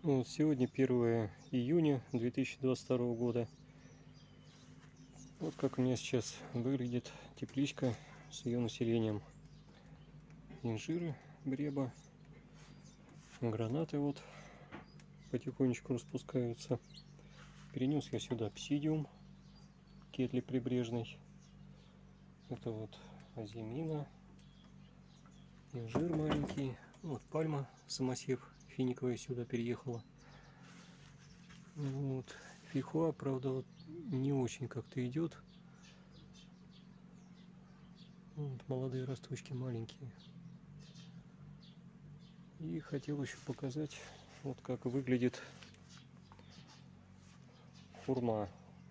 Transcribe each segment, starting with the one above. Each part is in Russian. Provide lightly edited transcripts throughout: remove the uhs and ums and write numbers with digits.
Вот сегодня 1 июня 2022 года. Вот как у меня сейчас выглядит тепличка с ее населением. Инжиры, бреба, гранаты вот потихонечку распускаются. Перенес я сюда псидиум, кетли прибрежный. Это вот азимина, инжир маленький. Вот пальма, самосев финиковая сюда переехала. Вот. Фихуа, правда, вот не очень как-то идет. Вот, молодые росточки маленькие. И хотел еще показать, вот как выглядит хурма.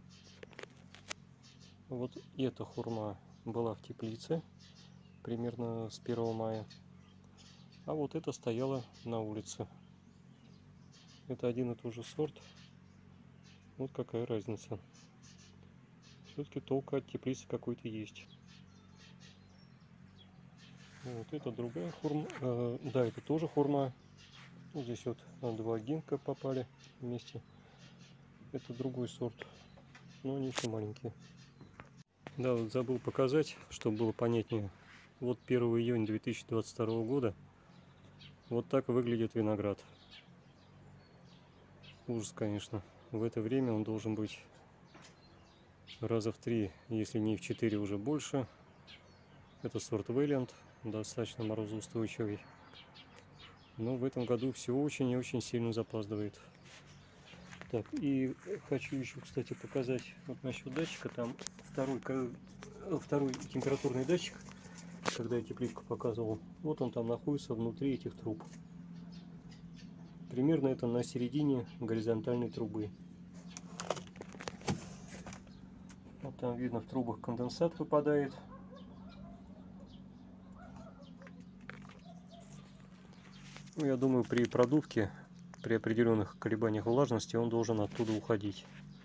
Вот эта хурма была в теплице примерно с 1 мая. А вот это стояла на улице. Это один и тот же сорт. Вот какая разница. Все-таки толк от теплицы какой-то есть. Вот это другая хурма. Да, это тоже хурма. Вот здесь вот два гинка попали вместе. Это другой сорт, но они еще маленькие. Да, вот забыл показать, чтобы было понятнее. Вот 1 июня 2022 года. Вот так выглядит виноград. Ужас, конечно. В это время он должен быть раза в 3, если не в 4 уже больше. Это сорт Вэлиант, достаточно морозоустойчивый. Но в этом году все очень и очень сильно запаздывает. Так, и хочу еще, кстати, показать вот насчет датчика. Там второй температурный датчик, когда я тепличку показывал. Вот он там находится внутри этих труб. Примерно это на середине горизонтальной трубы. Вот там видно, в трубах конденсат выпадает. Ну, я думаю, при продувке, при определенных колебаниях влажности, он должен оттуда уходить.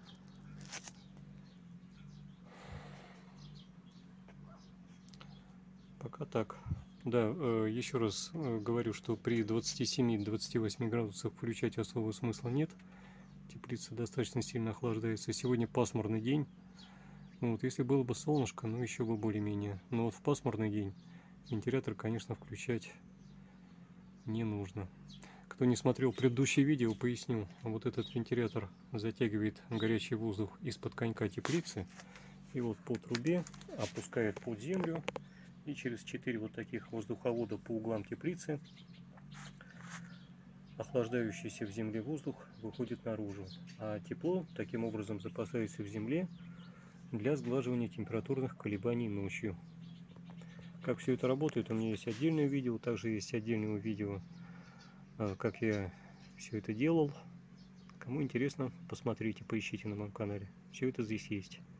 Пока так. Да, еще раз говорю, что при 27-28 градусах включать особого смысла нет. Теплица достаточно сильно охлаждается. Сегодня пасмурный день. Вот, если было бы солнышко, ну еще бы более-менее. Но вот в пасмурный день вентилятор, конечно, включать не нужно. Кто не смотрел предыдущее видео, поясню. Вот этот вентилятор затягивает горячий воздух из-под конька теплицы и вот по трубе опускает под землю. И через 4 вот таких воздуховода по углам теплицы охлаждающийся в земле воздух выходит наружу. А тепло таким образом запасается в земле для сглаживания температурных колебаний ночью. Как все это работает, у меня есть отдельное видео. Также есть отдельное видео, как я все это делал. Кому интересно, посмотрите, поищите на моем канале. Все это здесь есть.